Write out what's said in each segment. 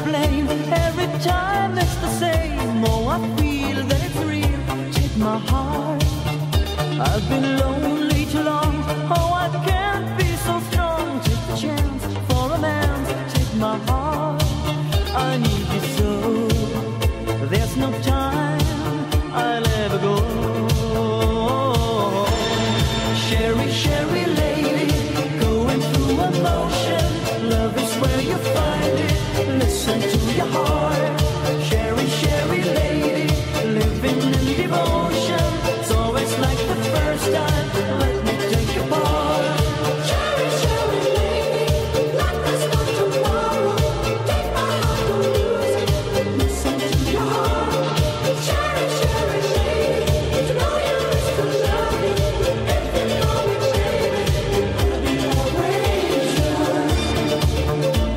explain. Every time it's the same. Oh, I feel that it's real. Take my heart. I've been lonely too long. Oh, I can't be so strong. Take the chance for a man. Take my heart. I need you so. There's no time I'll ever go. Sherry, Sherry lady, going through emotion. Love is where you find it. Listen to your heart. Sherry, Sherry lady, living in devotion. It's always like the first time. Let me take your part. Sherry, Sherry lady, like there's no tomorrow. Take my heart, don't lose it. Listen to your heart. Sherry, Sherry lady, to know you is to love me. If you know me, baby, I'll be always yours.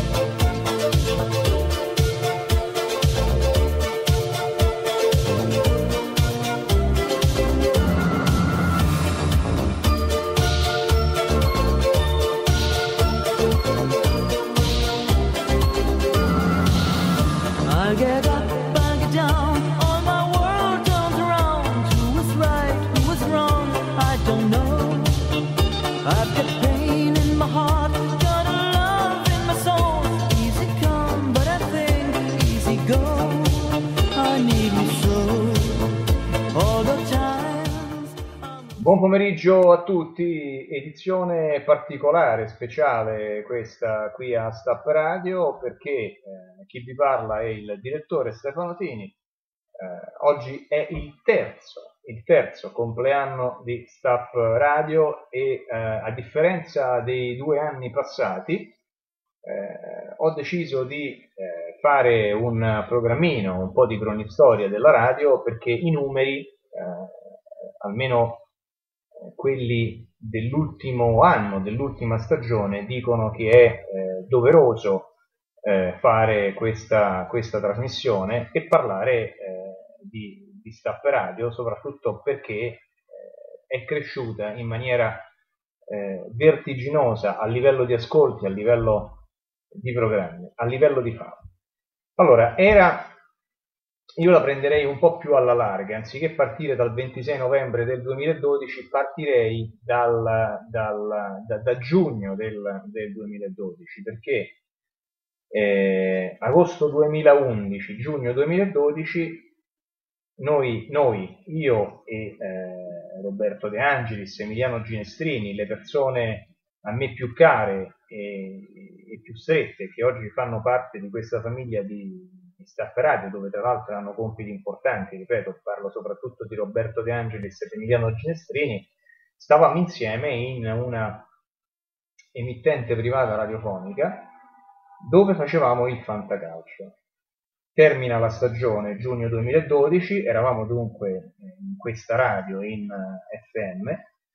I get up, I get down, all my world turns around. Who was right, who was wrong, I don't know. I've got pain in my heart, got a love in my soul. Easy come, but I think easy go. I need you so, all the times Buon pomeriggio a tutti, edizione particolare, speciale questa qui a Stapp Radio, perché chi vi parla è il direttore Stefano Tini. Oggi è il terzo compleanno di Stapp Radio e a differenza dei 2 anni passati ho deciso di fare un programmino, un po' di cronistoria della radio, perché i numeri, almeno quelli dell'ultimo anno, dell'ultima stagione, dicono che è doveroso fare questa trasmissione e parlare di Stapp Radio, soprattutto perché è cresciuta in maniera vertiginosa a livello di ascolti, a livello di programmi, a livello di fama. Allora, io la prenderei un po' più alla larga, anziché partire dal 26 novembre del 2012, partirei da giugno del 2012, perché agosto 2011, giugno 2012, io e Roberto De Angelis, Emiliano Ginestrini, le persone a me più care e più strette, che oggi fanno parte di questa famiglia di Stapp Radio, dove tra l'altro hanno compiti importanti, ripeto, parlo soprattutto di Roberto De Angelis e Emiliano Ginestrini, stavamo insieme in una emittente privata radiofonica dove facevamo il fantacalcio. Termina la stagione giugno 2012, eravamo dunque in questa radio in FM,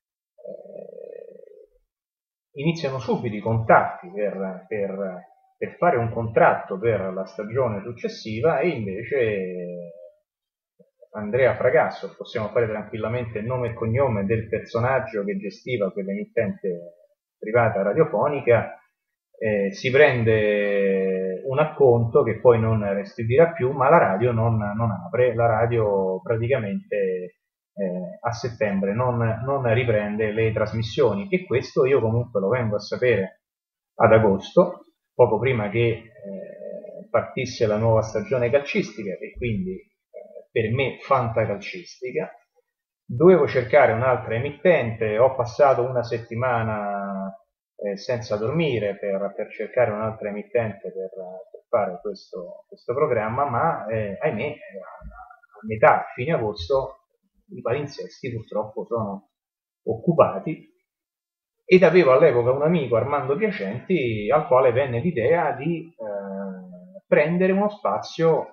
iniziano subito i contatti per fare un contratto per la stagione successiva e invece Andrea Fragasso, possiamo fare tranquillamente il nome e cognome del personaggio che gestiva quell'emittente privata radiofonica, si prende un acconto che poi non restituirà più, ma la radio non apre, la radio praticamente a settembre non riprende le trasmissioni, e questo io comunque lo vengo a sapere ad agosto, poco prima che partisse la nuova stagione calcistica e quindi per me fantacalcistica. Dovevo cercare un'altra emittente, ho passato una settimana senza dormire per cercare un'altra emittente per fare questo programma, ma ahimè a metà, fine agosto, i palinsesti purtroppo sono occupati, ed avevo all'epoca un amico, Armando Piacenti, al quale venne l'idea di prendere uno spazio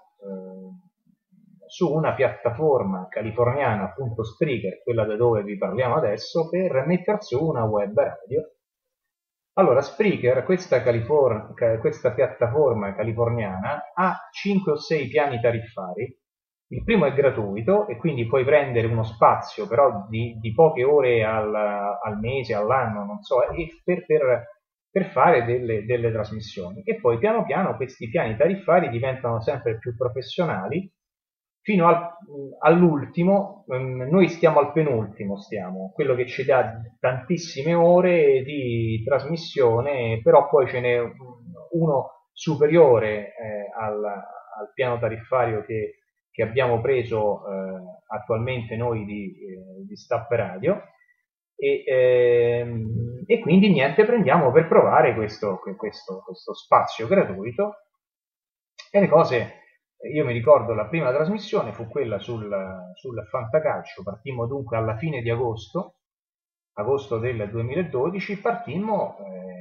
su una piattaforma californiana, appunto Spreaker, quella da dove vi parliamo adesso, per mettere su una web radio. Allora, Spreaker, questa piattaforma californiana, ha 5 o 6 piani tariffari. Il primo è gratuito e quindi puoi prendere uno spazio però di poche ore al mese, all'anno, non so, e per per fare delle trasmissioni. E poi piano piano questi piani tariffari diventano sempre più professionali, fino all'ultimo. Noi stiamo al penultimo, quello che ci dà tantissime ore di trasmissione, però poi ce n'è uno superiore al piano tariffario che abbiamo preso attualmente noi di Stapp Radio, e quindi niente, prendiamo per provare questo spazio gratuito. E le cose, io mi ricordo la prima trasmissione fu quella sul fantacalcio. Partimmo dunque alla fine di agosto del 2012, partimmo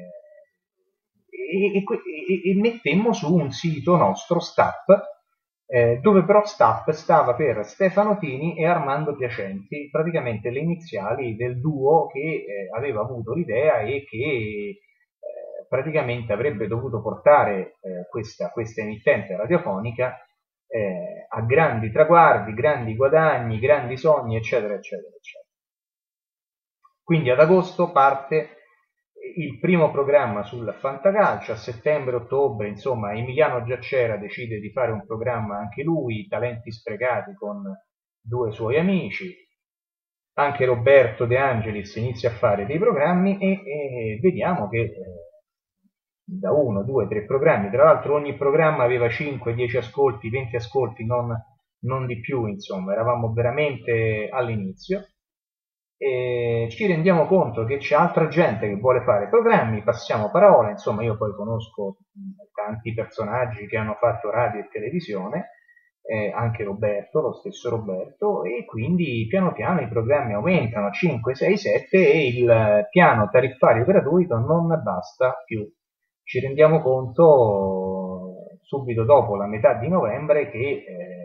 e mettemmo su un sito nostro, Stapp, dove però Stapp stava per Stefano Tini e Armando Piacenti, praticamente le iniziali del duo che aveva avuto l'idea e che praticamente avrebbe dovuto portare questa emittente radiofonica a grandi traguardi, grandi guadagni, grandi sogni, eccetera, eccetera, eccetera. Quindi ad agosto parte il primo programma sul fantacalcio, a settembre-ottobre, insomma, Emiliano Giaccera decide di fare un programma anche lui, Talenti Sprecati, con due suoi amici. Anche Roberto De Angelis inizia a fare dei programmi e vediamo che da 1, 2, 3 programmi, tra l'altro ogni programma aveva 5, 10 ascolti, 20 ascolti, non di più, insomma, eravamo veramente all'inizio. E ci rendiamo conto che c'è altra gente che vuole fare programmi, passiamo parola, insomma io poi conosco tanti personaggi che hanno fatto radio e televisione, anche Roberto, lo stesso Roberto, e quindi piano piano i programmi aumentano a 5, 6, 7 e il piano tariffario gratuito non basta più. Ci rendiamo conto subito dopo la metà di novembre che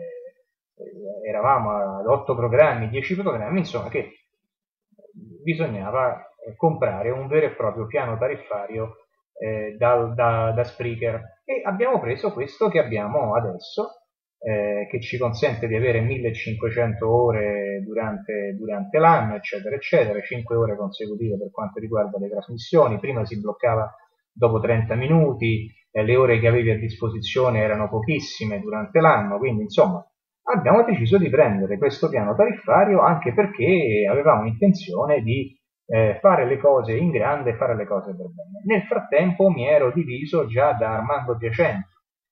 eravamo ad 8 programmi, 10 programmi, insomma, che bisognava comprare un vero e proprio piano tariffario da Spreaker, e abbiamo preso questo che abbiamo adesso, che ci consente di avere 1500 ore durante l'anno, eccetera, eccetera, 5 ore consecutive per quanto riguarda le trasmissioni. Prima si bloccava dopo 30 minuti, le ore che avevi a disposizione erano pochissime durante l'anno, quindi insomma abbiamo deciso di prendere questo piano tariffario anche perché avevamo intenzione di fare le cose in grande, fare le cose per bene. Nel frattempo mi ero diviso già da Armando Piacenti,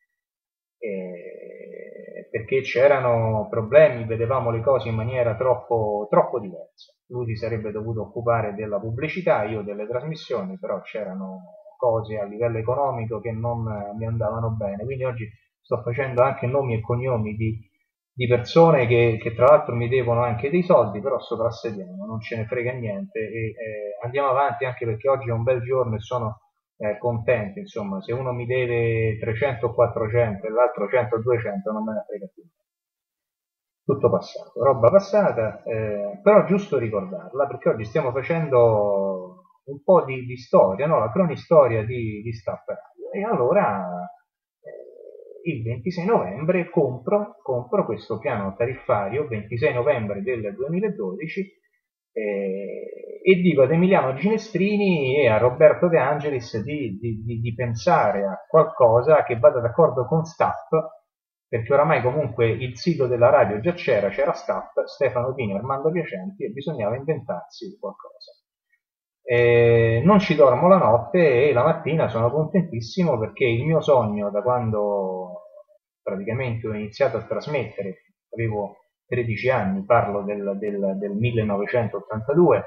perché c'erano problemi, vedevamo le cose in maniera troppo diversa. Lui si sarebbe dovuto occupare della pubblicità, io delle trasmissioni, però c'erano cose a livello economico che non mi andavano bene, quindi oggi sto facendo anche nomi e cognomi di persone che tra l'altro mi devono anche dei soldi, però soprassediamo, non ce ne frega niente e andiamo avanti, anche perché oggi è un bel giorno e sono contento, insomma, se uno mi deve 300 o 400 e l'altro 100 o 200 non me ne frega più. Tutto passato, roba passata, però giusto ricordarla, perché oggi stiamo facendo un po' di storia, no? La cronistoria di Stapp Radio, e allora il 26 novembre compro questo piano tariffario, 26 novembre del 2012, e dico ad Emiliano Ginestrini e a Roberto De Angelis di pensare a qualcosa che vada d'accordo con Stapp, perché oramai comunque il sito della radio già c'era Stapp, Stefano Tini, Armando Piacenti, e bisognava inventarsi qualcosa. Non ci dormo la notte e la mattina sono contentissimo perché il mio sogno, da quando praticamente ho iniziato a trasmettere, avevo 13 anni, parlo del 1982,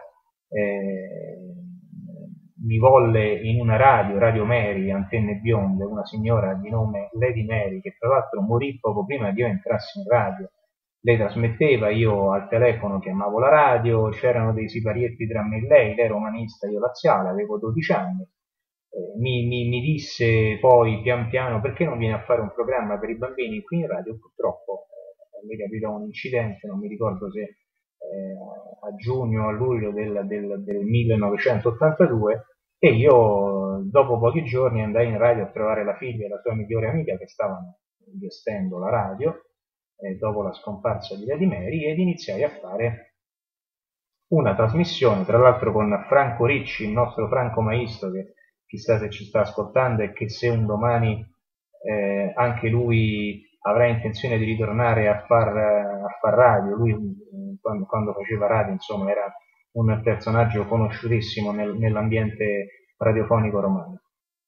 mi volle in una Radio Mary, antenne bionde, una signora di nome Lady Mary, che tra l'altro morì poco prima che io entrassi in radio. Lei trasmetteva, io al telefono chiamavo la radio, c'erano dei siparietti tra me e lei ero umanista, io laziale, avevo 12 anni. Mi disse poi pian piano: perché non vieni a fare un programma per i bambini qui in radio? Purtroppo mi capitò un incidente, non mi ricordo se a giugno o a luglio del 1982, e io dopo pochi giorni andai in radio a trovare la figlia e la sua migliore amica che stavano gestendo la radio dopo la scomparsa di Lady Mary, ed iniziai a fare una trasmissione, tra l'altro con Franco Ricci, il nostro Franco Maestro, che chissà se ci sta ascoltando e che se un domani anche lui avrà intenzione di ritornare a far radio. Lui quando faceva radio, insomma, era un personaggio conosciutissimo nell'ambiente radiofonico romano.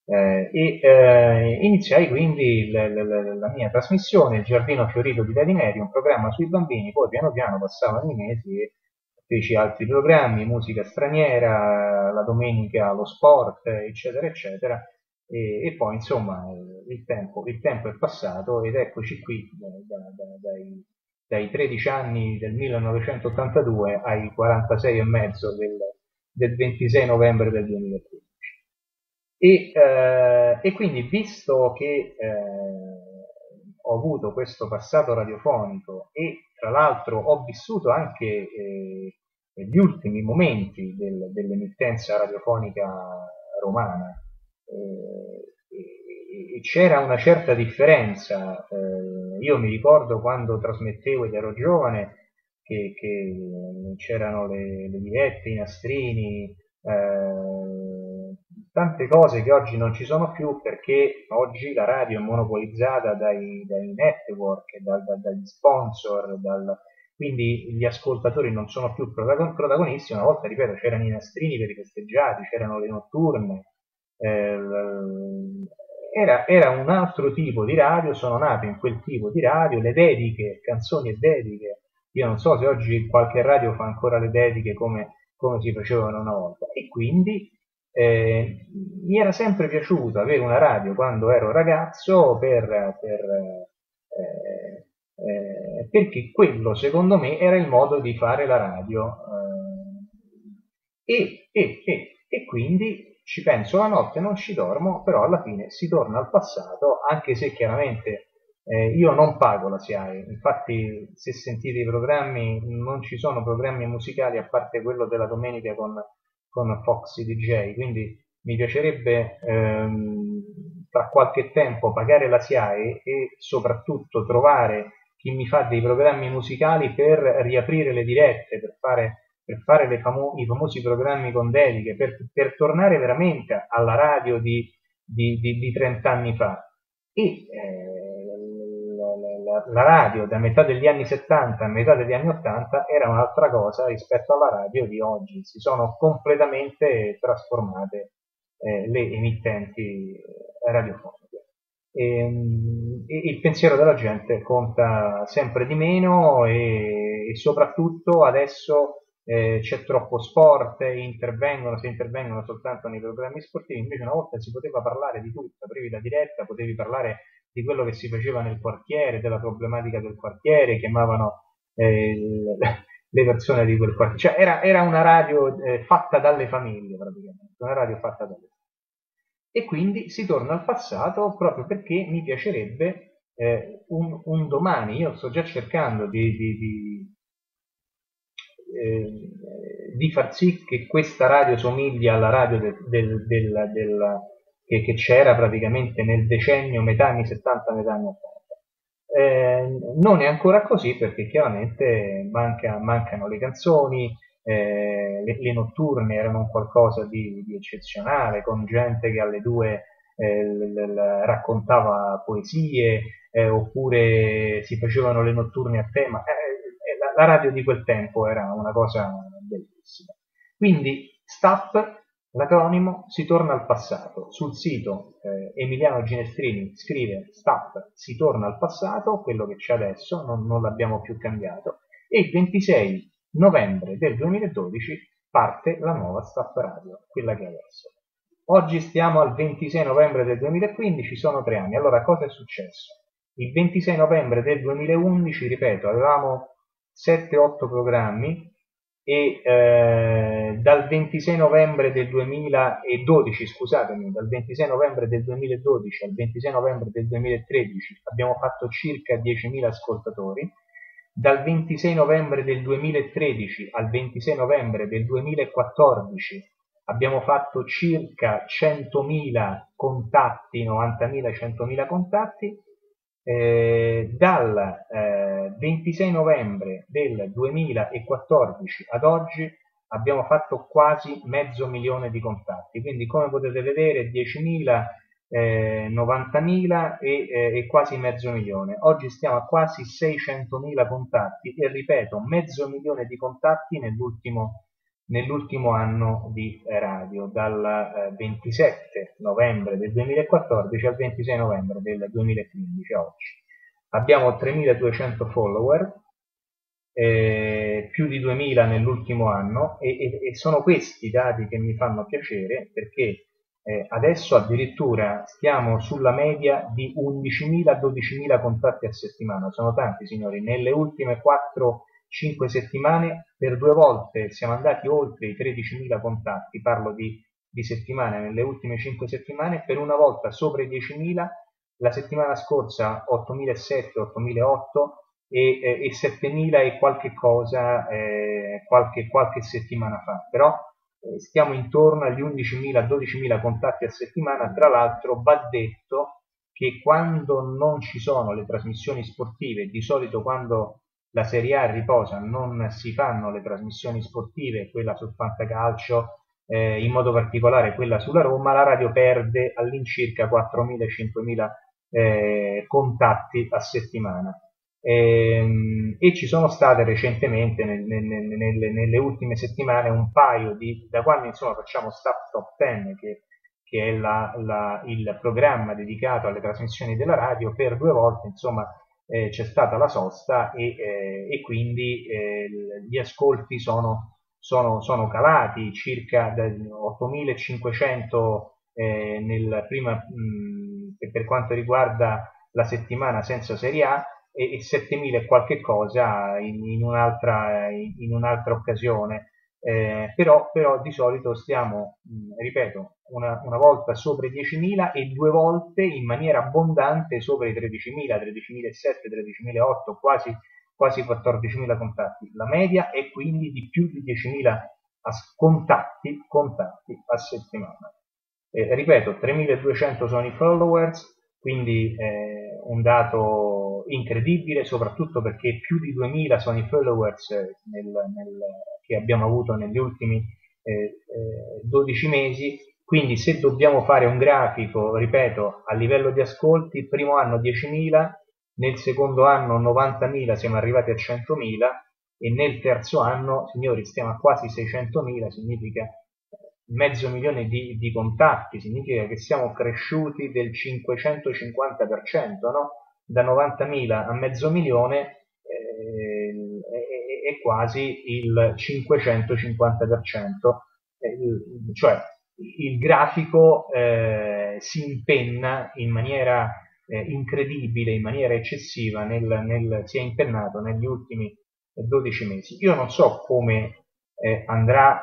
Iniziai quindi la mia trasmissione, Il Giardino Fiorito di Daddy Mary, un programma sui bambini. Poi piano piano passavano i mesi e feci altri programmi, musica straniera, la domenica lo sport, eccetera eccetera, e poi insomma il tempo è passato ed eccoci qui dai 13 anni del 1982 ai 46 e mezzo del 26 novembre del 2013. E quindi, visto che ho avuto questo passato radiofonico e tra l'altro ho vissuto anche gli ultimi momenti dell'emittenza radiofonica romana, e c'era una certa differenza. Io mi ricordo quando trasmettevo ed ero giovane che c'erano le dirette, i nastrini, tante cose che oggi non ci sono più, perché oggi la radio è monopolizzata dai network, dagli sponsor, quindi gli ascoltatori non sono più protagonisti. Una volta, ripeto, c'erano i nastrini per i festeggiati, c'erano le notturne, era un altro tipo di radio, sono nato in quel tipo di radio, le dediche, canzoni e dediche. Io non so se oggi qualche radio fa ancora le dediche come si facevano una volta, e quindi mi era sempre piaciuto avere una radio quando ero ragazzo perché quello secondo me era il modo di fare la radio, e quindi ci penso la notte, non ci dormo, però alla fine si torna al passato, anche se chiaramente io non pago la SIAE. Infatti, se sentite i programmi, non ci sono programmi musicali a parte quello della domenica con Foxy DJ, quindi mi piacerebbe tra qualche tempo pagare la SIAE e soprattutto trovare chi mi fa dei programmi musicali per riaprire le dirette, per fare i famosi programmi con dediche, per tornare veramente alla radio di 30 anni fa. E la radio da metà degli anni 70 a metà degli anni 80 era un'altra cosa rispetto alla radio di oggi. Si sono completamente trasformate le emittenti radiofoniche. E il pensiero della gente conta sempre di meno, e soprattutto adesso c'è troppo sport, se intervengono soltanto nei programmi sportivi. Invece una volta si poteva parlare di tutto, aprivi la diretta, potevi parlare di quello che si faceva nel quartiere, della problematica del quartiere, chiamavano le persone di quel quartiere, cioè era una radio fatta dalle famiglie, praticamente, una radio fatta dalle famiglie. E quindi si torna al passato proprio perché mi piacerebbe un domani. Io sto già cercando di far sì che questa radio somigli alla radio che c'era praticamente nel decennio metà anni 70, metà anni 80. Non è ancora così, perché chiaramente mancano le canzoni. Le notturne erano un qualcosa di eccezionale, con gente che alle 2 raccontava poesie, oppure si facevano le notturne a tema. La radio di quel tempo era una cosa bellissima. Quindi STAP, l'acronimo, si torna al passato. Sul sito Emiliano Ginestrini scrive STAP, si torna al passato, quello che c'è adesso, non l'abbiamo più cambiato, e il 26 novembre del 2012 parte la nuova STAP Radio, quella che è adesso. Oggi stiamo al 26 novembre del 2015, sono 3 anni. Allora, cosa è successo? Il 26 novembre del 2011, ripeto, avevamo 7-8 programmi, e dal 26 novembre del 2012, scusatemi, dal 26 novembre del 2012 al 26 novembre del 2013 abbiamo fatto circa 10.000 ascoltatori. Dal 26 novembre del 2013 al 26 novembre del 2014 abbiamo fatto circa 100.000 contatti, 90.000-100.000 contatti. Dal 26 novembre del 2014 ad oggi abbiamo fatto quasi 500.000 di contatti, quindi come potete vedere 10.000, 90.000 e quasi 500.000. Oggi stiamo a quasi 600.000 contatti e ripeto, 500.000 di contatti nell'ultimo anno di radio, dal 27 novembre del 2014 al 26 novembre del 2015 a oggi. Abbiamo 3.200 follower, più di 2.000 nell'ultimo anno e sono questi dati che mi fanno piacere perché adesso addirittura stiamo sulla media di 11.000-12.000 contatti a settimana. Sono tanti, signori. Nelle ultime 4-5 settimane per 2 volte siamo andati oltre i 13.000 contatti, parlo di settimane, nelle ultime 5 settimane, per una volta sopra i 10.000, la settimana scorsa 8.700, 8.800 e 7.000 e qualche cosa qualche settimana fa, però stiamo intorno agli 11.000-12.000 contatti a settimana. Tra l'altro va detto che quando non ci sono le trasmissioni sportive, di solito quando la Serie A riposa non si fanno le trasmissioni sportive, quella sul fantacalcio, in modo particolare quella sulla Roma, la radio perde all'incirca 4.000-5.000 contatti a settimana. E ci sono state recentemente nelle ultime settimane un paio da quando insomma facciamo Staff Top 10 che è il programma dedicato alle trasmissioni della radio, per 2 volte insomma c'è stata la sosta e quindi gli ascolti sono calati circa 8.500 per quanto riguarda la settimana senza Serie A e 7.000 e qualche cosa in un'altra occasione, però di solito stiamo, ripeto, una volta sopra i 10.000 e 2 volte in maniera abbondante sopra i 13.000, 13.700, 13.800, quasi 14.000 contatti. La media è quindi di più di 10.000 contatti a settimana. Ripeto, 3.200 sono i followers, quindi un dato incredibile, soprattutto perché più di 2.000 sono i followers che abbiamo avuto negli ultimi 12 mesi. Quindi se dobbiamo fare un grafico, ripeto, a livello di ascolti, il primo anno 10.000, nel secondo anno 90.000, siamo arrivati a 100.000 e nel terzo anno, signori, stiamo a quasi 600.000, significa 500.000 di contatti, significa che siamo cresciuti del 550%, no? Da 90.000 a 500.000 è quasi il 550%, cioè il grafico si impenna in maniera incredibile, in maniera eccessiva, si è impennato negli ultimi 12 mesi. Io non so come andrà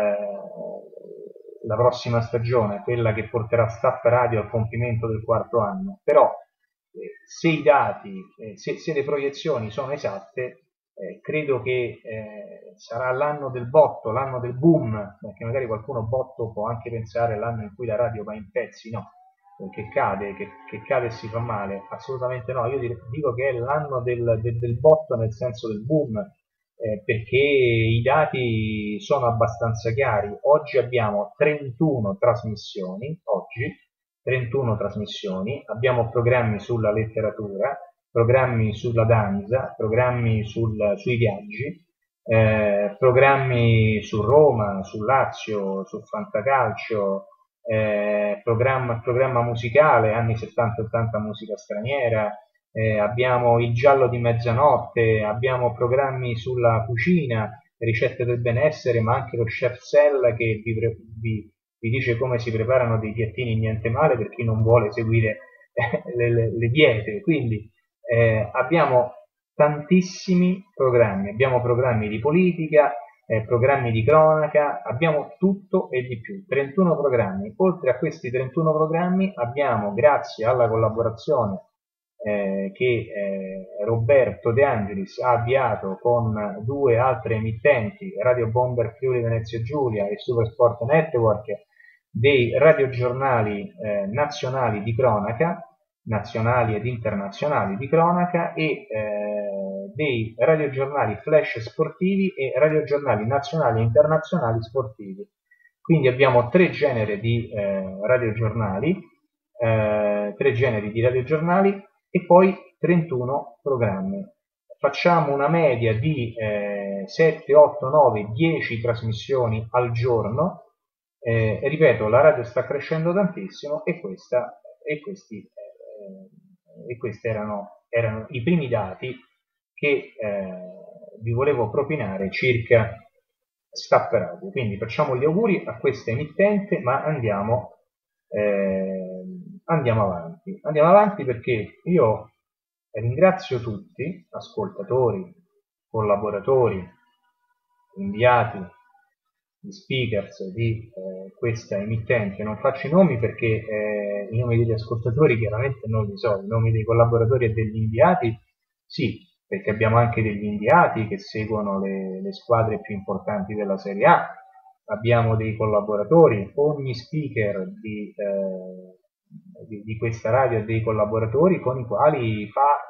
la prossima stagione, quella che porterà Staff Radio al compimento del 4º anno, però se i dati, se le proiezioni sono esatte, credo che sarà l'anno del botto, l'anno del boom, perché magari qualcuno botto può anche pensare l'anno in cui la radio va in pezzi, no, che cade e si fa male, assolutamente no. Io dico che è l'anno del botto nel senso del boom, perché i dati sono abbastanza chiari. Oggi abbiamo 31 trasmissioni, abbiamo programmi sulla letteratura, programmi sulla danza, programmi sui viaggi, programmi su Roma, sul Lazio, sul fantacalcio, programma musicale, anni 70-80 musica straniera, abbiamo il giallo di mezzanotte, abbiamo programmi sulla cucina, ricette del benessere, ma anche lo chef Sell che vi dice come si preparano dei piattini niente male per chi non vuole seguire le diete. Quindi abbiamo tantissimi programmi, abbiamo programmi di politica, programmi di cronaca, abbiamo tutto e di più, 31 programmi. Oltre a questi 31 programmi abbiamo, grazie alla collaborazione che Roberto De Angelis ha avviato con 2 altre emittenti, Radio Bomber Friuli Venezia Giulia e Super Sport Network, dei radiogiornali nazionali di cronaca, nazionali ed internazionali di cronaca e dei radiogiornali flash sportivi e radiogiornali nazionali e internazionali sportivi. Quindi abbiamo tre generi di radiogiornali, e poi 31 programmi. Facciamo una media di 7, 8, 9, 10 trasmissioni al giorno. Ripeto, la radio sta crescendo tantissimo e questi erano i primi dati che vi volevo propinare circa Stapp Radio. Quindi facciamo gli auguri a questa emittente, ma andiamo avanti. Andiamo avanti perché io ringrazio tutti, ascoltatori, collaboratori, inviati, gli speakers di questa emittente. Non faccio i nomi perché i nomi degli ascoltatori chiaramente non li so, i nomi dei collaboratori e degli inviati sì, perché abbiamo anche degli inviati che seguono le squadre più importanti della Serie A, abbiamo dei collaboratori, ogni speaker di questa radio ha dei collaboratori con i quali fa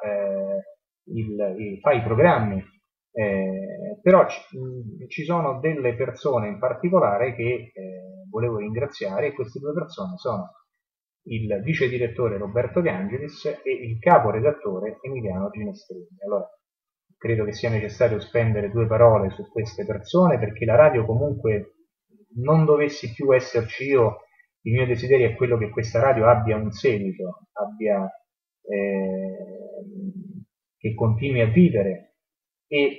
i programmi. Però ci sono delle persone in particolare che volevo ringraziare, e queste due persone sono il vice direttore Roberto De Angelis e il caporedattore Emiliano Ginestrini. Allora, credo che sia necessario spendere due parole su queste persone, perché la radio comunque non dovessi più esserci io, il mio desiderio è quello che questa radio abbia un seguito, che continui a vivere, e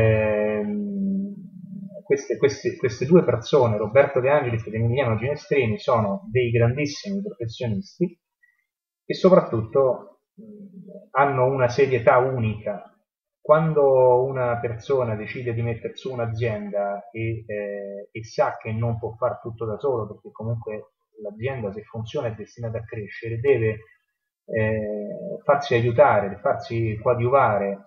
queste due persone, Roberto De Angelis ed Emiliano Ginestrini, sono dei grandissimi professionisti e soprattutto hanno una serietà unica. Quando una persona decide di mettere su un'azienda e sa che non può fare tutto da solo, perché comunque l'azienda, se funziona, è destinata a crescere, deve farsi aiutare, farsi coadiuvare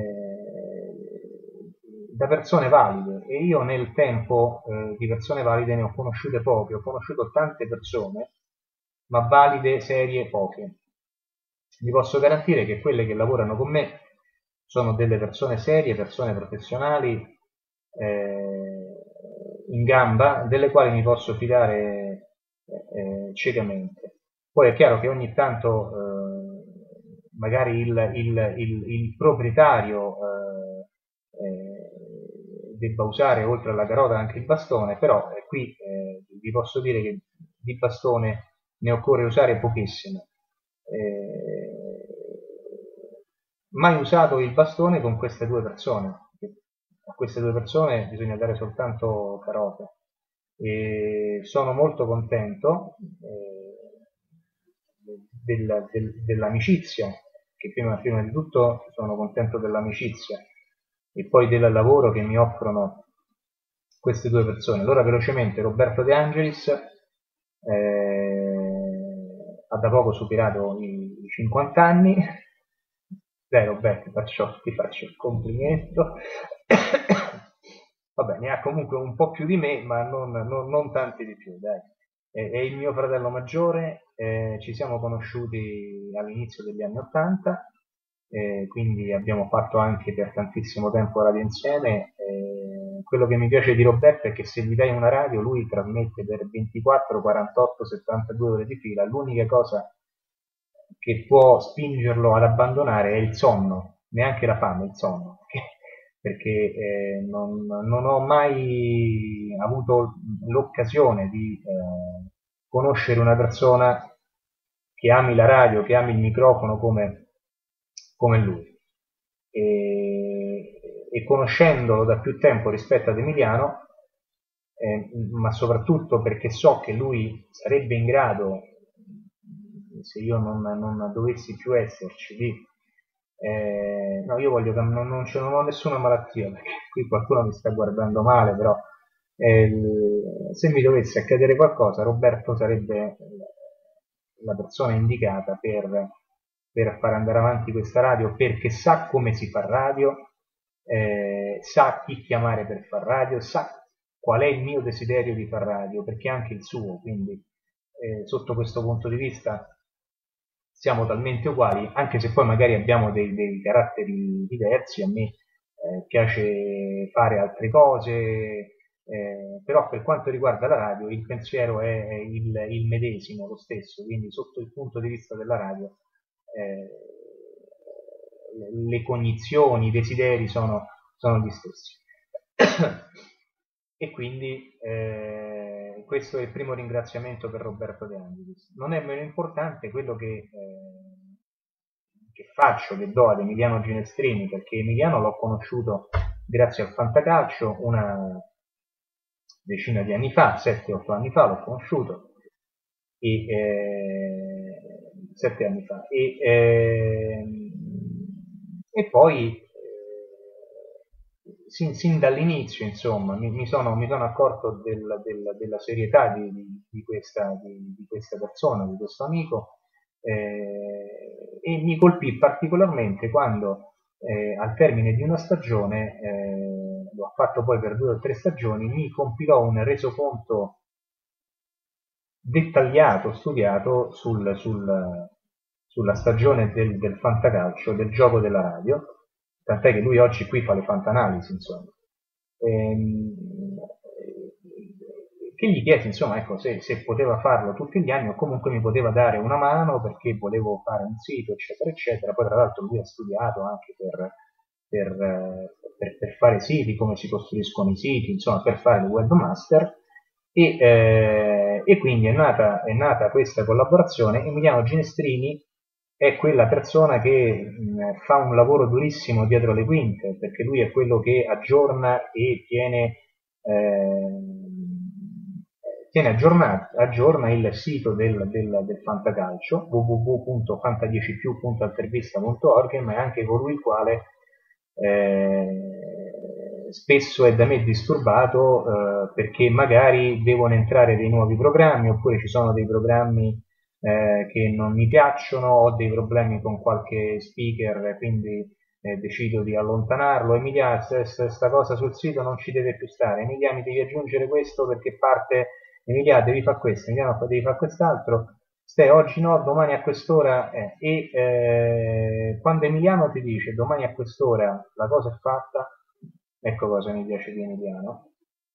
da persone valide, e io nel tempo di persone valide ne ho conosciute poche, ho conosciuto tante persone, ma valide, serie, poche. Vi posso garantire che quelle che lavorano con me sono delle persone serie, persone professionali, in gamba, delle quali mi posso fidare ciecamente. Poi è chiaro che ogni tanto magari il proprietario debba usare oltre alla carota anche il bastone, però qui vi posso dire che di bastone ne occorre usare pochissimo. Mai usato il bastone con queste due persone. A queste due persone bisogna dare soltanto carote. E sono molto contento dell'amicizia, che prima di tutto sono contento dell'amicizia e poi del lavoro che mi offrono queste due persone. Allora, velocemente, Roberto De Angelis ha da poco superato i 50 anni. Dai Roberto, ti faccio il complimento. Vabbè, ne ha comunque un po' più di me, ma non tanti di più, dai. È il mio fratello maggiore, ci siamo conosciuti all'inizio degli anni '80, quindi abbiamo fatto anche per tantissimo tempo radio insieme. Quello che mi piace di Roberto è che se gli dai una radio lui trasmette per 24, 48, 72 ore di fila. L'unica cosa che può spingerlo ad abbandonare è il sonno, neanche la fame, il sonno, perché non ho mai avuto l'occasione di conoscere una persona che ami la radio, che ami il microfono come lui. E conoscendolo da più tempo rispetto ad Emiliano, ma soprattutto perché so che lui sarebbe in grado, se io non dovessi più esserci, no, io voglio che non ho nessuna malattia, perché qui qualcuno mi sta guardando male, però se mi dovesse accadere qualcosa, Roberto sarebbe la persona indicata per far andare avanti questa radio, perché sa come si fa radio, sa chi chiamare per far radio, sa qual è il mio desiderio di far radio, perché è anche il suo, quindi sotto questo punto di vista siamo talmente uguali, anche se poi magari abbiamo dei caratteri diversi. A me piace fare altre cose, però per quanto riguarda la radio il pensiero è il medesimo, lo stesso, quindi sotto il punto di vista della radio eh, le cognizioni, i desideri sono gli stessi. E quindi questo è il primo ringraziamento per Roberto De Angelis. Non è meno importante quello che faccio, che do ad Emiliano Ginestrini, perché Emiliano l'ho conosciuto grazie al Fantacalcio una decina di anni fa, 7-8 anni fa l'ho conosciuto, e 7 anni fa, e poi sin dall'inizio, insomma, mi sono accorto della serietà di questa persona, di questo amico, e mi colpì particolarmente quando al termine di una stagione, lo ha fatto poi per 2 o 3 stagioni, mi compilò un resoconto dettagliato, studiato sulla stagione del fantacalcio, del gioco della radio, tant'è che lui oggi qui fa le fantanalisi, insomma. Che gli chiesi, insomma, ecco, se poteva farlo tutti gli anni o comunque mi poteva dare una mano perché volevo fare un sito, eccetera, eccetera. Poi tra l'altro lui ha studiato anche per fare siti, come si costruiscono i siti, insomma, per fare il webmaster. E quindi è nata questa collaborazione. Emiliano Ginestrini è quella persona che fa un lavoro durissimo dietro le quinte, perché lui è quello che aggiorna e aggiorna il sito del Fantacalcio, www.fanta10più.altervista.org, ma è anche colui il quale spesso è da me disturbato perché magari devono entrare dei nuovi programmi, oppure ci sono dei programmi che non mi piacciono, ho dei problemi con qualche speaker, quindi decido di allontanarlo. Emilia, questa cosa sul sito non ci deve più stare, Emilia mi devi aggiungere questo perché parte, Emilia devi fare questo, Emilia devi fare quest'altro, oggi no, domani a quest'ora, quando Emiliano ti dice domani a quest'ora la cosa è fatta, ecco cosa mi piace di Emiliano.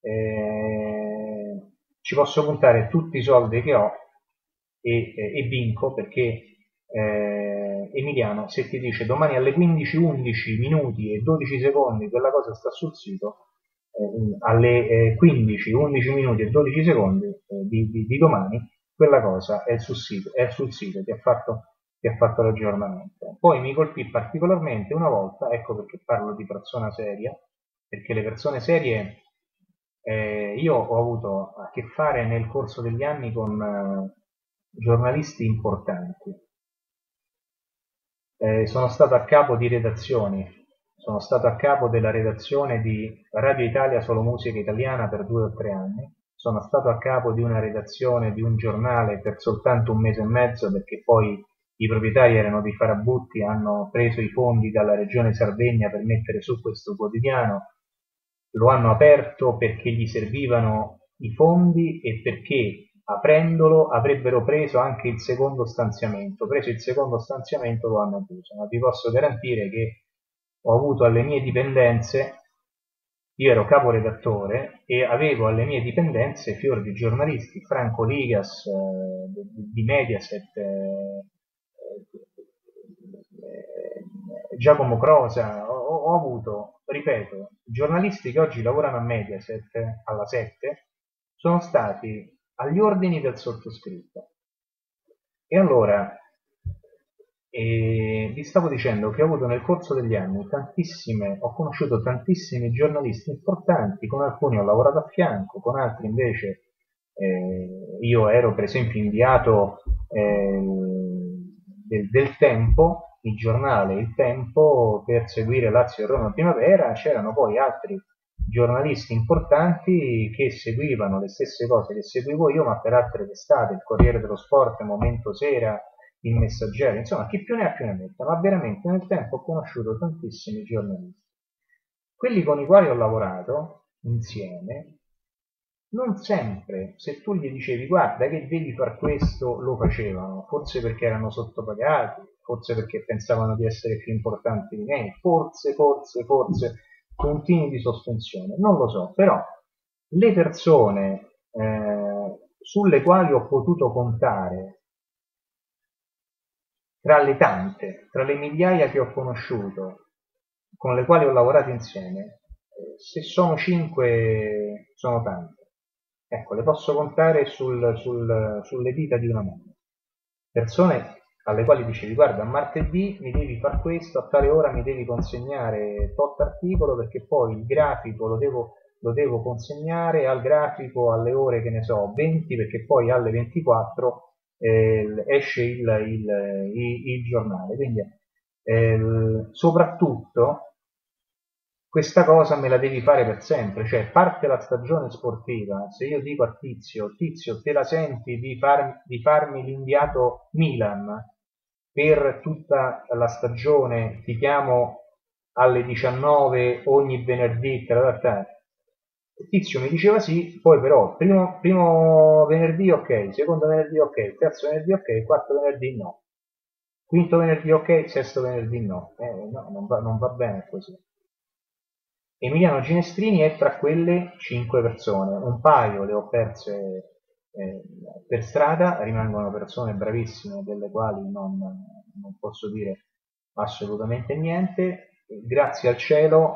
Ci posso puntare tutti i soldi che ho e vinco, perché Emiliano, se ti dice domani alle 15:11 minuti e 12 secondi quella cosa sta sul sito, alle 15:11 minuti e 12 secondi di domani quella cosa è sul sito, ti ha fatto l'aggiornamento. Poi mi colpì particolarmente una volta, ecco perché parlo di persona seria, perché le persone serie io ho avuto a che fare nel corso degli anni con giornalisti importanti. Sono stato a capo di redazioni, sono stato a capo della redazione di Radio Italia Solo Musica Italiana per 2 o 3 anni, sono stato a capo di una redazione di un giornale per soltanto 1 mese e mezzo, perché poi i proprietari erano dei farabutti, hanno preso i fondi dalla regione Sardegna per mettere su questo quotidiano, lo hanno aperto perché gli servivano i fondi e perché aprendolo avrebbero preso anche il secondo stanziamento. Preso il secondo stanziamento lo hanno chiuso, ma vi posso garantire che ho avuto alle mie dipendenze, io ero caporedattore e avevo alle mie dipendenze fior di giornalisti, Franco Ligas di Mediaset, Giacomo Crosa, ho avuto, ripeto, giornalisti che oggi lavorano a Mediaset, alla 7, sono stati agli ordini del sottoscritto. E allora vi stavo dicendo che ho avuto nel corso degli anni ho conosciuto tantissimi giornalisti importanti, con alcuni ho lavorato a fianco, con altri invece io ero per esempio inviato del Tempo, il giornale Il Tempo, per seguire Lazio e Roma Primavera. C'erano poi altri giornalisti importanti che seguivano le stesse cose che seguivo io, ma per altre testate, il Corriere dello Sport, Momento Sera, Il Messaggero, insomma, chi più ne ha più ne metta, ma veramente nel tempo ho conosciuto tantissimi giornalisti. Quelli con i quali ho lavorato insieme non sempre, se tu gli dicevi guarda che devi far questo, lo facevano, forse perché erano sottopagati, forse perché pensavano di essere più importanti di me, forse, puntini di sospensione, non lo so, però le persone sulle quali ho potuto contare, tra le tante, tra le migliaia che ho conosciuto, con le quali ho lavorato insieme, se sono 5 sono tante. Ecco, le posso contare sulle dita di una mano. Persone alle quali dicevi guarda, a martedì mi devi far questo, a tale ora mi devi consegnare tot articolo perché poi il grafico lo devo consegnare al grafico alle ore, che ne so, 20, perché poi alle 24 esce il giornale. Quindi soprattutto questa cosa me la devi fare per sempre, cioè parte la stagione sportiva, se io dico a Tizio, Tizio te la senti di farmi l'inviato Milan per tutta la stagione, ti chiamo alle 19 ogni venerdì, Tizio mi diceva sì, poi però primo venerdì ok, secondo venerdì ok, terzo venerdì ok, quarto venerdì no, quinto venerdì ok, sesto venerdì no, no, non va bene così. Emiliano Ginestrini è tra quelle 5 persone, un paio le ho perse per strada, rimangono persone bravissime delle quali non posso dire assolutamente niente, grazie al cielo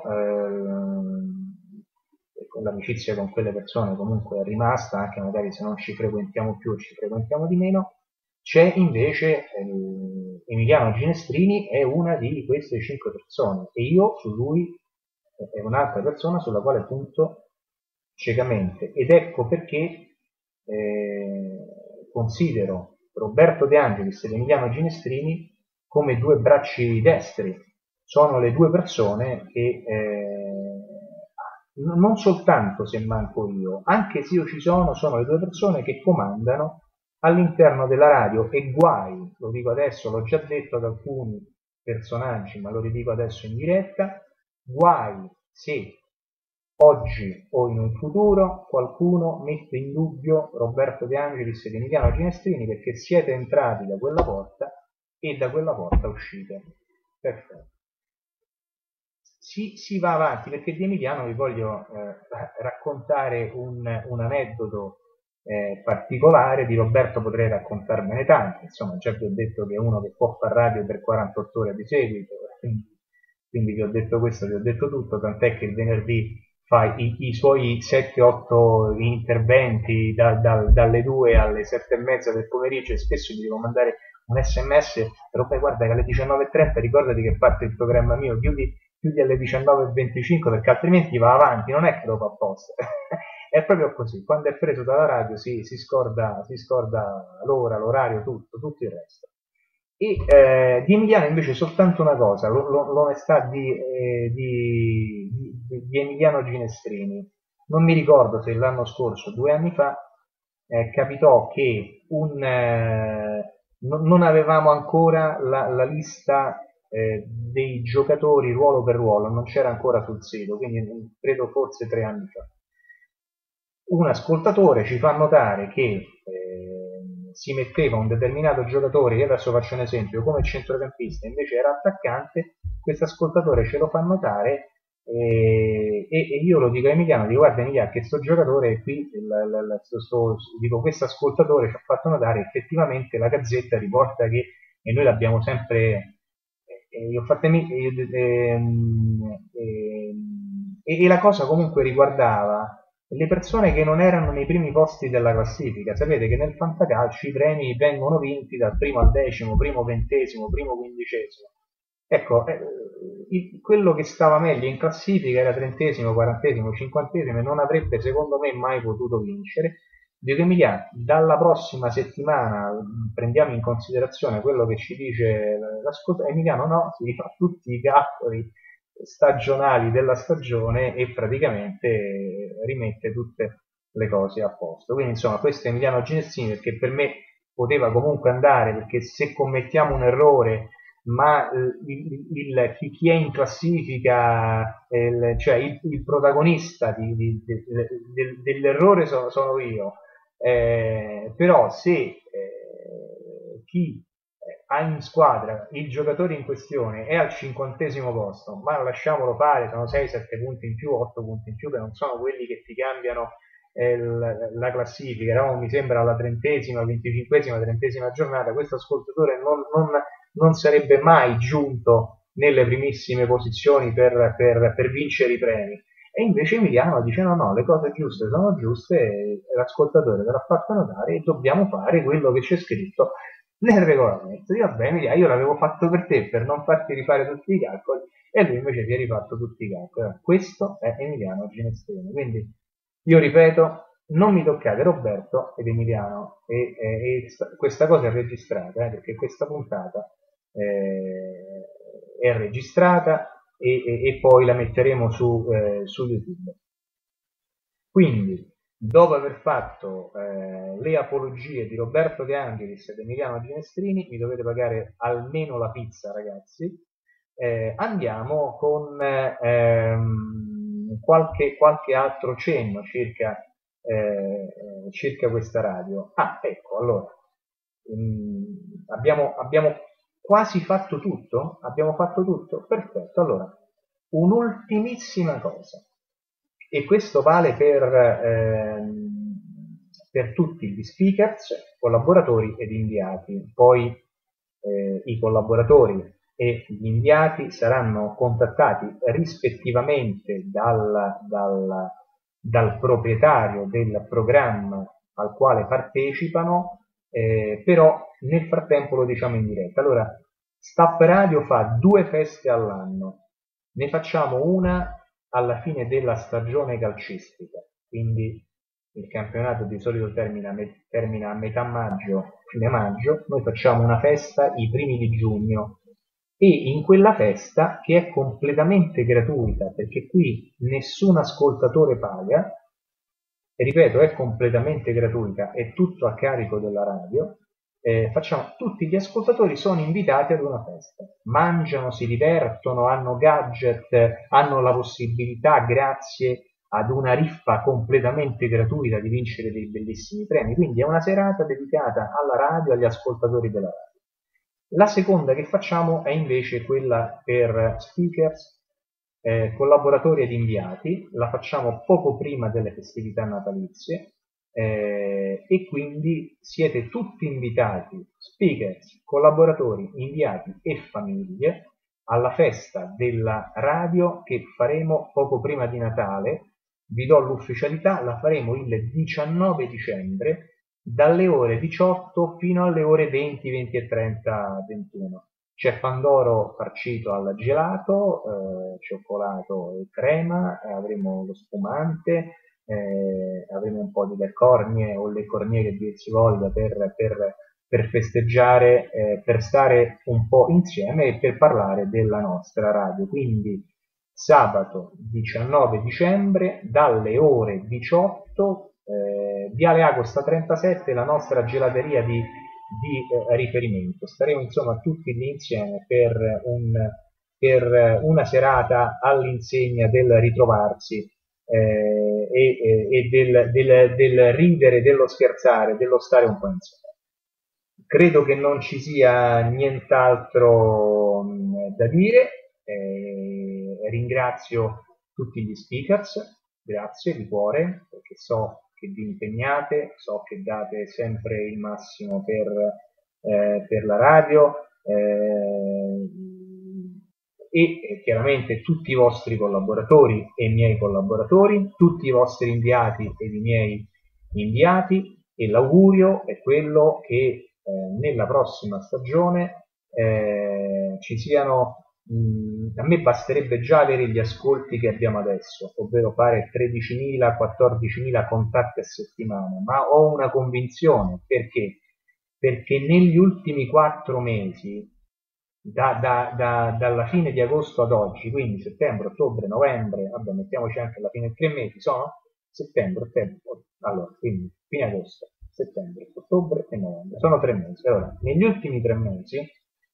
l'amicizia con quelle persone comunque è rimasta, anche magari se non ci frequentiamo più, ci frequentiamo di meno. C'è invece Emiliano Ginestrini, è una di queste 5 persone e io su lui è un'altra persona sulla quale punto ciecamente, ed ecco perché considero Roberto De Angelis ed Emiliano Ginestrini come due bracci destri. Sono le due persone che non soltanto se manco io, anche se io ci sono le due persone che comandano all'interno della radio, e guai, lo dico adesso, l'ho già detto ad alcuni personaggi, ma lo ridico adesso in diretta, guai se oggi o in un futuro qualcuno mette in dubbio Roberto De Angelis ed Emiliano Ginestrini, perché siete entrati da quella porta e da quella porta uscite. Perfetto. Si va avanti, perché di Emiliano vi voglio raccontare un aneddoto particolare. Di Roberto potrei raccontarmene tanti, insomma già vi ho detto che è uno che può fare radio per 48 ore di seguito, quindi vi ho detto questo, vi ho detto tutto, tant'è che il venerdì fa i suoi 7-8 interventi dalle 2 alle 7:30 del pomeriggio, e spesso gli devo mandare un sms, Roberto guarda che alle 19:30 ricordati che parte il programma mio, chiudi alle 19:25 perché altrimenti va avanti, non è che lo fa apposta. È proprio così, quando è preso dalla radio si scorda l'ora, l'orario, tutto il resto. E di Emiliano invece soltanto una cosa, l'onestà di Emiliano Ginestrini. Non mi ricordo se l'anno scorso, 2 anni fa, capitò che non avevamo ancora la lista dei giocatori ruolo per ruolo, non c'era ancora sul sito, quindi credo forse 3 anni fa. Un ascoltatore ci fa notare che si metteva un determinato giocatore, io adesso faccio un esempio, come centrocampista, invece era attaccante. Questo ascoltatore ce lo fa notare e io lo dico a Emiliano, dico guarda Emiliano che sto giocatore qui, dico questo ascoltatore ci ha fatto notare, effettivamente la Gazzetta riporta che, e noi l'abbiamo sempre e la cosa comunque riguardava le persone che non erano nei primi posti della classifica. Sapete che nel fantacalcio i premi vengono vinti dal primo al decimo, primo ventesimo, primo quindicesimo. Ecco, quello che stava meglio in classifica era trentesimo, quarantesimo, cinquantesimo e non avrebbe secondo me mai potuto vincere. Dico Emiliano, dalla prossima settimana prendiamo in considerazione quello che ci dice Emiliano, no, si fa tutti i calcoli stagionali della stagione e praticamente rimette tutte le cose a posto. Quindi insomma questo è Emiliano Ginestrini, perché per me poteva comunque andare, perché se commettiamo un errore ma chi è in classifica, cioè il protagonista dell'errore sono io. Però se chi ha in squadra il giocatore in questione è al 50° posto, ma lasciamolo fare, sono 6-7 punti in più, 8 punti in più, che non sono quelli che ti cambiano la classifica. Eravamo, mi sembra, alla 30ª, 25ª, 30ª giornata. Questo ascoltatore non sarebbe mai giunto nelle primissime posizioni per vincere i premi. E invece Emiliano dice no, le cose giuste sono giuste, e l'ascoltatore te l'ha fatto notare e dobbiamo fare quello che c'è scritto nel regolamento. Io, vabbè, Emiliano, io l'avevo fatto per te, per non farti rifare tutti i calcoli, e lui invece si è rifatto tutti i calcoli. Questo è Emiliano Ginestroni. Quindi io ripeto, non mi toccate Roberto ed Emiliano, e questa cosa è registrata, perché questa puntata è registrata e poi la metteremo su YouTube. Quindi, dopo aver fatto le apologie di Roberto De Angelis ed Emiliano Ginestrini, mi dovete pagare almeno la pizza, ragazzi. Andiamo con qualche altro cenno circa questa radio. Ecco, allora, abbiamo quasi fatto tutto? Abbiamo fatto tutto? Perfetto. Allora, un'ultimissima cosa, e questo vale per tutti gli speakers, collaboratori ed inviati. Poi i collaboratori e gli inviati saranno contattati rispettivamente dal proprietario del programma al quale partecipano, però nel frattempo lo diciamo in diretta. Allora, Stapp Radio fa 2 feste all'anno, ne facciamo una alla fine della stagione calcistica, quindi il campionato di solito termina a metà maggio, fine maggio. Noi facciamo una festa i primi di giugno, e in quella festa, che è completamente gratuita, perché qui nessun ascoltatore paga, e ripeto, è completamente gratuita, è tutto a carico della radio, tutti gli ascoltatori sono invitati ad una festa, mangiano, si divertono, hanno gadget, hanno la possibilità, grazie ad una riffa completamente gratuita, di vincere dei bellissimi premi. Quindi è una serata dedicata alla radio, agli ascoltatori della radio. La seconda che facciamo è invece quella per speakers, collaboratori ed inviati. La facciamo poco prima delle festività natalizie, e quindi siete tutti invitati, speakers, collaboratori, inviati e famiglie, alla festa della radio che faremo poco prima di Natale. Vi do l'ufficialità: la faremo il 19 dicembre dalle ore 18 fino alle ore 20, 20 e 30, 21. C'è pandoro farcito al gelato, cioccolato e crema, avremo lo spumante, avremo un po' di leccornie o le cornie che dir si voglia, per festeggiare, per stare un po' insieme e per parlare della nostra radio. Quindi sabato 19 dicembre dalle ore 18, Viale Agosta 37, la nostra gelateria di riferimento. Staremo insomma tutti lì insieme per una serata all'insegna del ritrovarsi, e del ridere, dello scherzare, dello stare un po' insieme. Credo che non ci sia nient'altro da dire. Ringrazio tutti gli speakers, grazie di cuore, perché so che vi impegnate, so che date sempre il massimo per la radio, e chiaramente tutti i vostri collaboratori e i miei collaboratori, tutti i vostri inviati ed i miei inviati, e l'augurio è quello che nella prossima stagione ci siano, a me basterebbe già avere gli ascolti che abbiamo adesso, ovvero fare 13.000, 14.000 contatti a settimana, ma ho una convinzione. Perché negli ultimi 4 mesi, dalla fine di agosto ad oggi, quindi settembre, ottobre, novembre, vabbè, mettiamoci anche alla fine 3 mesi, sono settembre, allora, quindi fine agosto, settembre, ottobre e novembre, sono 3 mesi. Allora, negli ultimi 3 mesi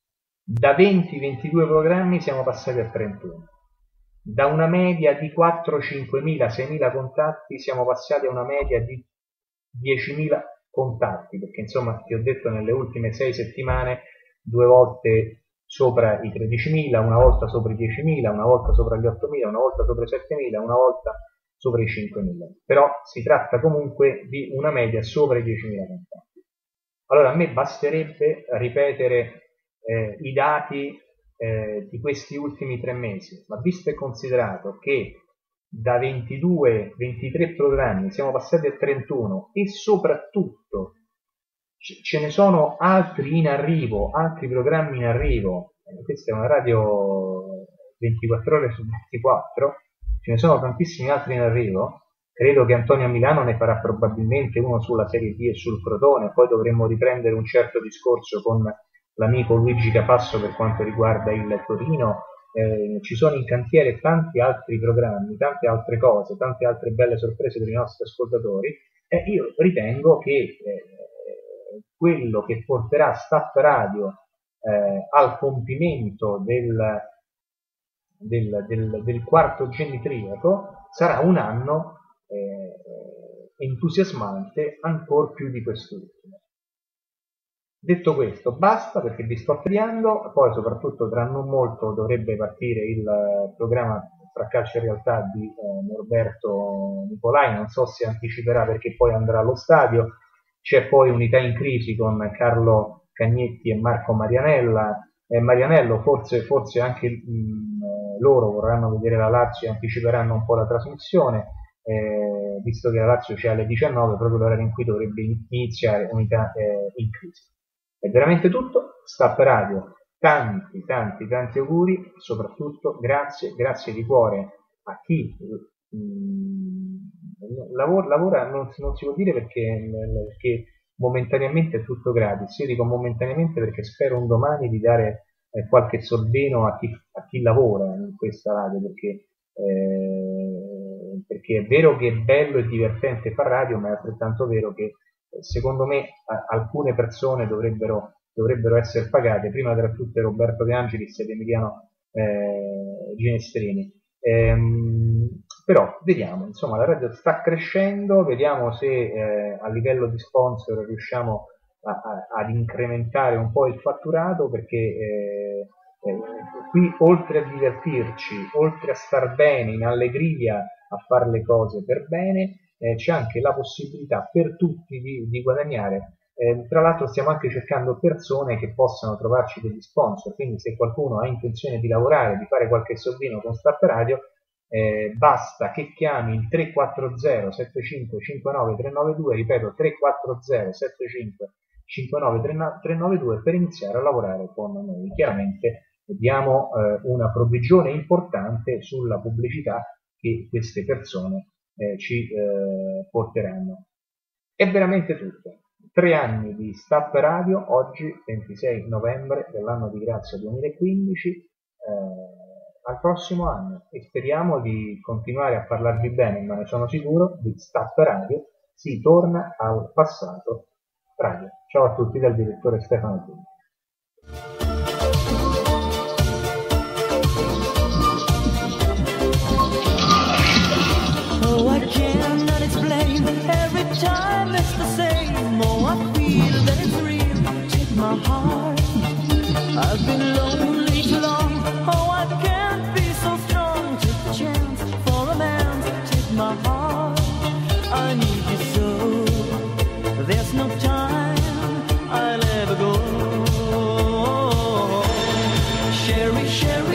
Da 20-22 programmi siamo passati a 31. Da una media di 4, 5.000, 6.000 contatti siamo passati a una media di 10.000 contatti, perché insomma ti ho detto nelle ultime 6 settimane 2 volte sopra i 13.000, una volta sopra i 10.000, una volta sopra gli 8.000, una volta sopra i 7.000, una volta sopra i 5.000. Però si tratta comunque di una media sopra i 10.000 contatti. Allora a me basterebbe ripetere i dati di questi ultimi 3 mesi, ma visto e considerato che da 22-23 programmi siamo passati a 31 e soprattutto ce ne sono altri in arrivo, altri programmi in arrivo, questa è una radio 24 ore su 24, ce ne sono tantissimi altri in arrivo. Credo che Antonio a Milano ne farà probabilmente uno sulla Serie B e sul Crotone, poi dovremmo riprendere un certo discorso con l'amico Luigi Capasso per quanto riguarda il Torino. Ci sono in cantiere tanti altri programmi, tante altre cose, tante altre belle sorprese per i nostri ascoltatori, e io ritengo che quello che porterà Staff Radio al compimento del quarto genitriaco sarà un anno entusiasmante ancor più di quest'ultimo. Detto questo, basta, perché vi sto friando. Poi soprattutto tra non molto dovrebbe partire il programma Fra Calcio e Realtà di Norberto Nicolai, non so se anticiperà perché poi andrà allo stadio. C'è poi Unità in Crisi con Carlo Cagnetti e Marco Marianello, forse anche loro vorranno vedere la Lazio e anticiperanno un po' la trasmissione, visto che la Lazio c'è alle 19, proprio l'orario in cui dovrebbe iniziare Unità in Crisi. È veramente tutto. Staff Radio, tanti auguri, soprattutto grazie di cuore a chi lavora, non si può dire perché momentaneamente è tutto gratis. Io dico momentaneamente perché spero un domani di dare qualche soldino a chi lavora in questa radio, perché è vero che è bello e divertente fare radio, ma è altrettanto vero che secondo me alcune persone dovrebbero essere pagate, prima tra tutte Roberto De Angelis ed Emiliano Ginestrini. Però vediamo, insomma, la radio sta crescendo, vediamo se a livello di sponsor riusciamo ad incrementare un po' il fatturato, perché qui oltre a divertirci, oltre a star bene, in allegria, a fare le cose per bene, c'è anche la possibilità per tutti di guadagnare. Tra l'altro stiamo anche cercando persone che possano trovarci degli sponsor, quindi se qualcuno ha intenzione di lavorare, di fare qualche soldino con Staff Radio, basta che chiami il 340 75 59 392, ripeto 340 75 59 392 per iniziare a lavorare con noi. Chiaramente diamo una provvigione importante sulla pubblicità che queste persone ci porteranno. È veramente tutto. 3 anni di Staff Radio, oggi 26 novembre dell'anno di grazia 2015, al prossimo anno, e speriamo di continuare a parlarvi bene, ma ne sono sicuro, di Staff Radio. Si torna al passato radio. Ciao a tutti dal direttore Stefano Tini. Oh, I cannot explain. Every time it's the same. Oh, I feel that it's real. Take my heart. I've been lonely too long. Oh, I can't be so strong. Take the chance for a man. Take my heart. I need you so. There's no time I'll ever go. Sherry, Sherry.